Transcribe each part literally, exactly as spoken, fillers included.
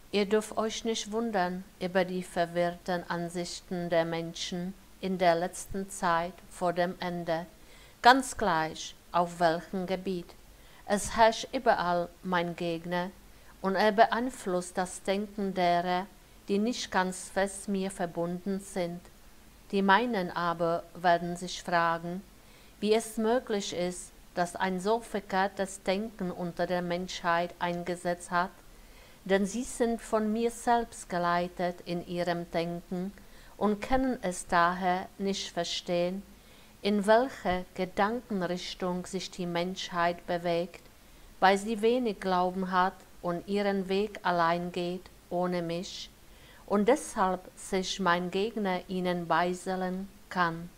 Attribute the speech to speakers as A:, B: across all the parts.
A: Ihr dürft euch nicht wundern über die verwirrten Ansichten der Menschen in der letzten Zeit vor dem Ende, ganz gleich auf welchem Gebiet. Es herrscht überall mein Gegner, und er beeinflusst das Denken derer, die nicht ganz fest mir verbunden sind. Die meinen aber werden sich fragen, wie es möglich ist, dass ein so verkehrtes Denken unter der Menschheit eingesetzt hat, denn sie sind von mir selbst geleitet in ihrem Denken und können es daher nicht verstehen, in welcher Gedankenrichtung sich die Menschheit bewegt, weil sie wenig Glauben hat und ihren Weg allein geht, ohne mich, und deshalb sich mein Gegner ihnen beisellen kann.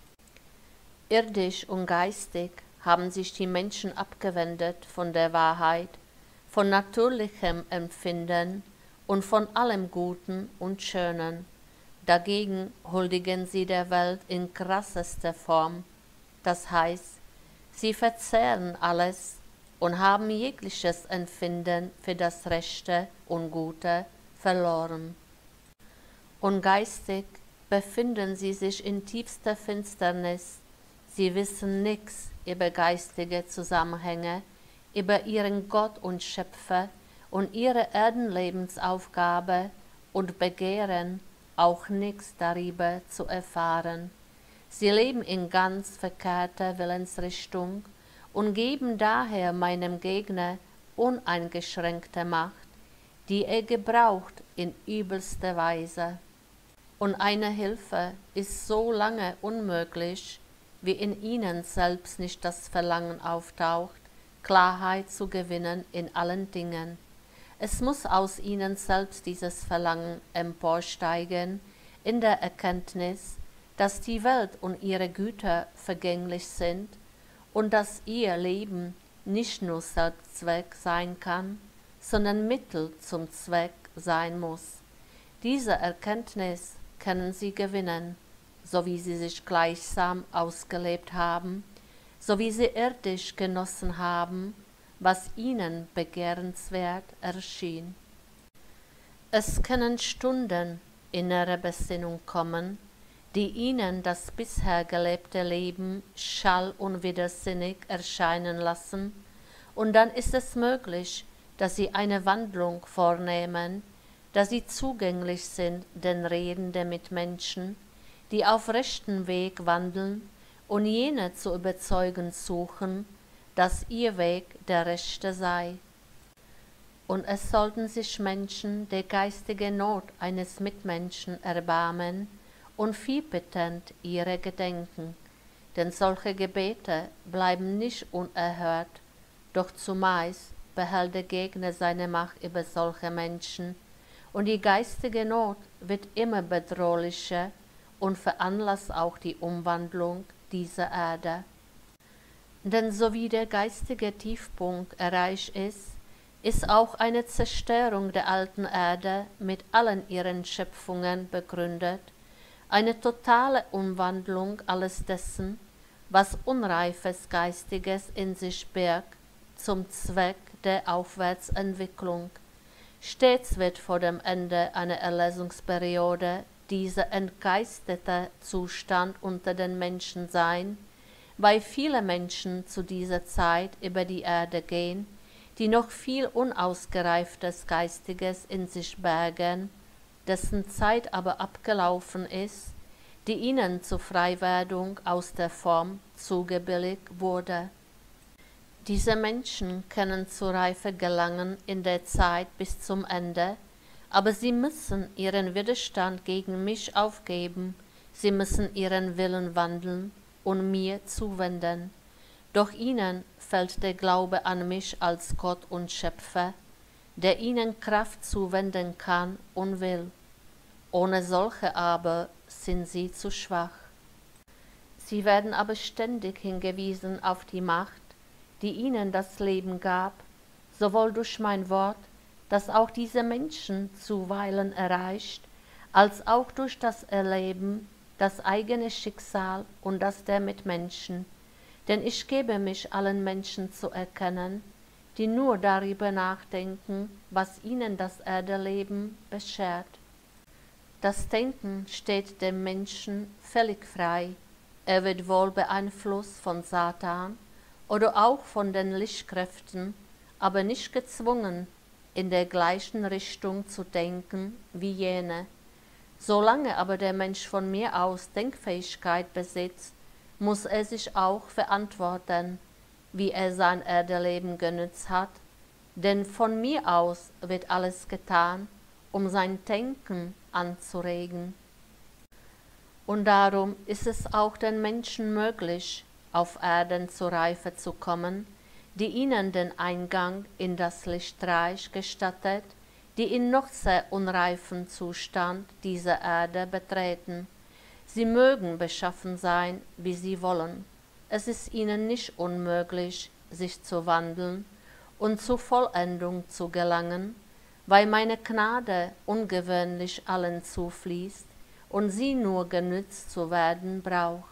A: Irdisch und geistig haben sich die Menschen abgewendet von der Wahrheit, von natürlichem Empfinden und von allem Guten und Schönen. Dagegen huldigen sie der Welt in krassester Form, das heißt, sie verzehren alles und haben jegliches Empfinden für das Rechte und Gute verloren. Und geistig befinden sie sich in tiefster Finsternis. Sie wissen nichts über geistige Zusammenhänge, über ihren Gott und Schöpfer und ihre Erdenlebensaufgabe und begehren auch nichts darüber zu erfahren. Sie leben in ganz verkehrter Willensrichtung und geben daher meinem Gegner uneingeschränkte Macht, die er gebraucht in übelster Weise. Und eine Hilfe ist so lange unmöglich, wie in ihnen selbst nicht das Verlangen auftaucht, Klarheit zu gewinnen in allen Dingen. Es muss aus ihnen selbst dieses Verlangen emporsteigen, in der Erkenntnis, dass die Welt und ihre Güter vergänglich sind und dass ihr Leben nicht nur Selbstzweck sein kann, sondern Mittel zum Zweck sein muss. Diese Erkenntnis können sie gewinnen, so wie sie sich gleichsam ausgelebt haben, so wie sie irdisch genossen haben, was ihnen begehrenswert erschien. Es können Stunden innerer Besinnung kommen, die ihnen das bisher gelebte Leben schall- und widersinnig erscheinen lassen, und dann ist es möglich, dass sie eine Wandlung vornehmen, dass sie zugänglich sind den Reden der Mitmenschen, die auf rechtem Weg wandeln und jene zu überzeugen suchen, dass ihr Weg der rechte sei. Und es sollten sich Menschen der geistigen Not eines Mitmenschen erbarmen und vielbittend ihre gedenken, denn solche Gebete bleiben nicht unerhört, doch zumeist behält der Gegner seine Macht über solche Menschen, und die geistige Not wird immer bedrohlicher und veranlasst auch die Umwandlung dieser Erde. Denn so wie der geistige Tiefpunkt erreicht ist, ist auch eine Zerstörung der alten Erde mit allen ihren Schöpfungen begründet, eine totale Umwandlung alles dessen, was unreifes Geistiges in sich birgt, zum Zweck der Aufwärtsentwicklung. Stets wird vor dem Ende einer Erlösungsperiode dieser entgeistete Zustand unter den Menschen sein, weil viele Menschen zu dieser Zeit über die Erde gehen, die noch viel unausgereiftes Geistiges in sich bergen, dessen Zeit aber abgelaufen ist, die ihnen zur Freiwerdung aus der Form zugebilligt wurde. Diese Menschen können zur Reife gelangen in der Zeit bis zum Ende, aber sie müssen ihren Widerstand gegen mich aufgeben, sie müssen ihren Willen wandeln und mir zuwenden. Doch ihnen fällt der Glaube an mich als Gott und Schöpfer, der ihnen Kraft zuwenden kann und will. Ohne solche aber sind sie zu schwach. Sie werden aber ständig hingewiesen auf die Macht, die ihnen das Leben gab, sowohl durch mein Wort, das auch diese Menschen zuweilen erreicht, als auch durch das Erleben, das eigene Schicksal und das der Mitmenschen. Denn ich gebe mich allen Menschen zu erkennen, die nur darüber nachdenken, was ihnen das Erdeleben beschert. Das Denken steht dem Menschen völlig frei. Er wird wohl beeinflusst von Satan oder auch von den Lichtkräften, aber nicht gezwungen, in der gleichen Richtung zu denken wie jene. Solange aber der Mensch von mir aus Denkfähigkeit besitzt, muss er sich auch verantworten, wie er sein Erdeleben genützt hat, denn von mir aus wird alles getan, um sein Denken anzuregen. Und darum ist es auch den Menschen möglich, auf Erden zur Reife zu kommen, die ihnen den Eingang in das Lichtreich gestattet, die in noch sehr unreifen Zustand diese Erde betreten. Sie mögen beschaffen sein, wie sie wollen. Es ist ihnen nicht unmöglich, sich zu wandeln und zur Vollendung zu gelangen, weil meine Gnade ungewöhnlich allen zufließt und sie nur genützt zu werden braucht.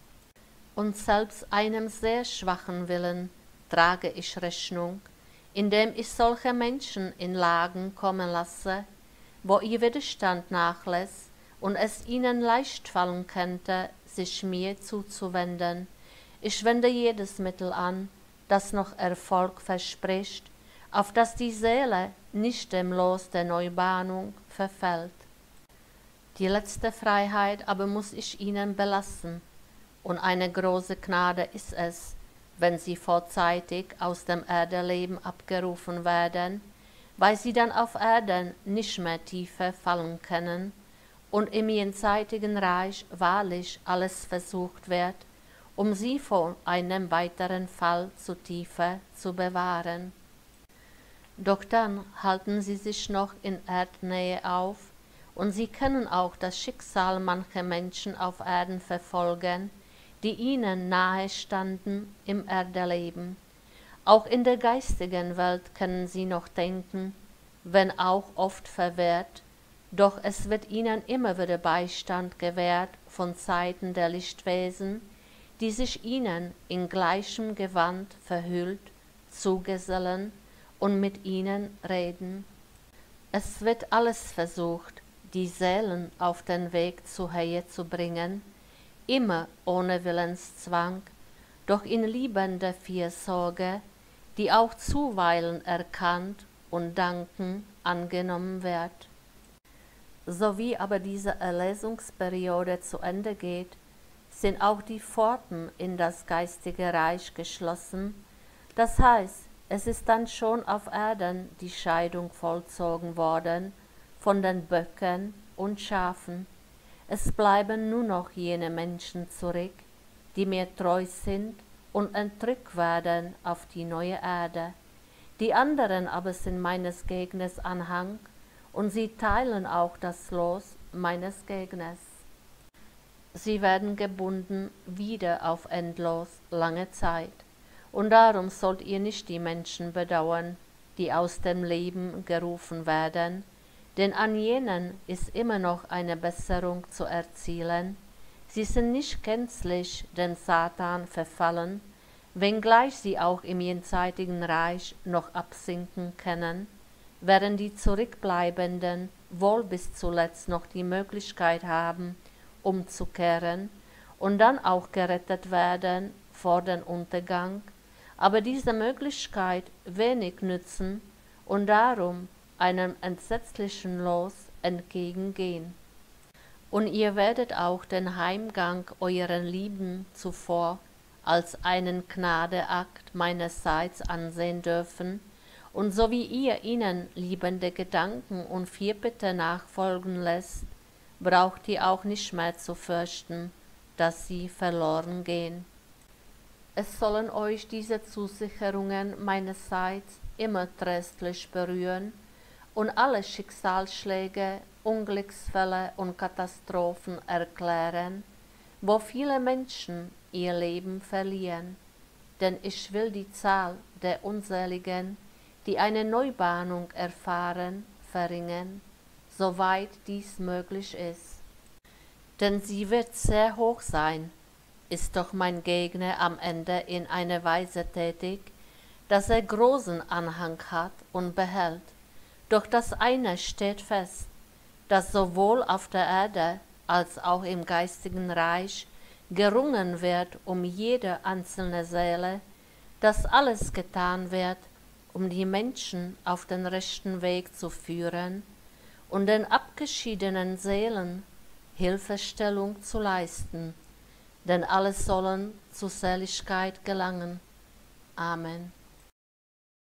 A: Und selbst einem sehr schwachen Willen trage ich Rechnung, indem ich solche Menschen in Lagen kommen lasse, wo ihr Widerstand nachlässt und es ihnen leicht fallen könnte, sich mir zuzuwenden. Ich wende jedes Mittel an, das noch Erfolg verspricht, auf dass die Seele nicht dem Los der Neubahnung verfällt. Die letzte Freiheit aber muss ich ihnen belassen, und eine große Gnade ist es, wenn sie vorzeitig aus dem Erdeleben abgerufen werden, weil sie dann auf Erden nicht mehr tiefer fallen können und im jenseitigen Reich wahrlich alles versucht wird, um sie vor einem weiteren Fall zu Tiefe zu bewahren. Doch dann halten sie sich noch in Erdnähe auf, und sie können auch das Schicksal mancher Menschen auf Erden verfolgen, die ihnen nahe standen im Erdeleben. Auch in der geistigen Welt können sie noch denken, wenn auch oft verwehrt, doch es wird ihnen immer wieder Beistand gewährt von Seiten der Lichtwesen, die sich ihnen in gleichem Gewand verhüllt, zugesellen und mit ihnen reden. Es wird alles versucht, die Seelen auf den Weg zur Höhe zu bringen, immer ohne Willenszwang, doch in liebender Fürsorge, die auch zuweilen erkannt und danken angenommen wird. Sowie aber diese Erlesungsperiode zu Ende geht, sind auch die Pforten in das geistige Reich geschlossen, das heißt, es ist dann schon auf Erden die Scheidung vollzogen worden von den Böcken und Schafen. Es bleiben nur noch jene Menschen zurück, die mir treu sind und entrückt werden auf die neue Erde. Die anderen aber sind meines Gegners Anhang, und sie teilen auch das Los meines Gegners. Sie werden gebunden wieder auf endlos lange Zeit, und darum sollt ihr nicht die Menschen bedauern, die aus dem Leben gerufen werden, denn an jenen ist immer noch eine Besserung zu erzielen. Sie sind nicht gänzlich dem Satan verfallen, wenngleich sie auch im jenseitigen Reich noch absinken können, während die Zurückbleibenden wohl bis zuletzt noch die Möglichkeit haben, umzukehren und dann auch gerettet werden vor dem Untergang, aber diese Möglichkeit wenig nützen und darum einem entsetzlichen Los entgegengehen. Und ihr werdet auch den Heimgang euren Lieben zuvor als einen Gnadeakt meinerseits ansehen dürfen, und so wie ihr ihnen liebende Gedanken und Fürbitte nachfolgen lässt, braucht ihr auch nicht mehr zu fürchten, dass sie verloren gehen. Es sollen euch diese Zusicherungen meinerseits immer tröstlich berühren und alle Schicksalsschläge, Unglücksfälle und Katastrophen erklären, wo viele Menschen ihr Leben verlieren. Denn ich will die Zahl der Unseligen, die eine Neubahnung erfahren, verringern, soweit dies möglich ist. Denn sie wird sehr hoch sein, ist doch mein Gegner am Ende in einer Weise tätig, dass er großen Anhang hat und behält. Doch das eine steht fest, dass sowohl auf der Erde als auch im geistigen Reich gerungen wird um jede einzelne Seele, dass alles getan wird, um die Menschen auf den rechten Weg zu führen und den abgeschiedenen Seelen Hilfestellung zu leisten, denn alle sollen zur Seligkeit gelangen. Amen.